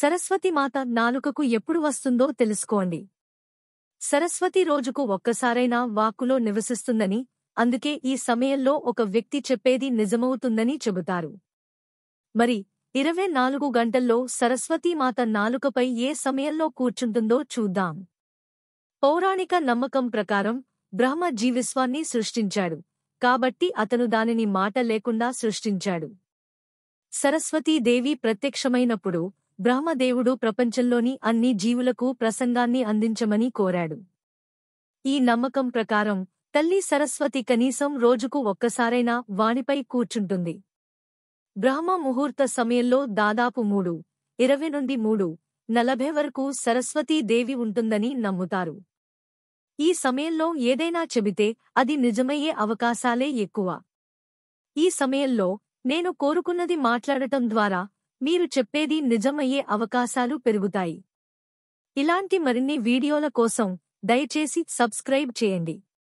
సరస్వతి మాత నాలుకకు ఎప్పుడు వస్తుందో తెలుసుకోండి. సరస్వతి రోజుకు ఒక్కసారైనా వాక్కులో నివసిస్తుందని, అందుకే ఈ సమయంలో ఒక వ్యక్తి చెప్పేది నిజమవుతుందని చెబుతారు. మరి 24 గంటల్లో సరస్వతీమాత నాలుకపై ఏ సమయంలో కూర్చుంటుందో చూద్దాం. పౌరాణిక నమ్మకం ప్రకారం బ్రహ్మ జీవిశ్వాన్ని సృష్టించాడు, కాబట్టి అతను దానిని మాట లేకుండా సృష్టించాడు. సరస్వతీదేవి ప్రత్యక్షమైనప్పుడు బ్రహ్మదేవుడు ప్రపంచంలోని అన్ని జీవులకు ప్రసంగాన్ని అందించమని కోరాడు. ఈ నమ్మకం ప్రకారం తల్లి సరస్వతి కనీసం రోజుకు ఒక్కసారైనా వానిపై కూర్చుంటుంది. బ్రహ్మ ముహూర్త సమయంలో దాదాపు 3:20 నుండి 3:40 వరకు సరస్వతీదేవి ఉంటుందని నమ్ముతారు. ఈ సమయంలో ఏదైనా చెబితే అది నిజమయ్యే అవకాశాలే ఎక్కువ. ఈ సమయంలో నేను కోరుకున్నది మాట్లాడటం ద్వారా మీరు చెప్పేది నిజమయ్యే అవకాశాలు పెరుగుతాయి. ఇలాంటి మరిన్ని వీడియోల కోసం దయచేసి సబ్స్క్రైబ్ చేయండి.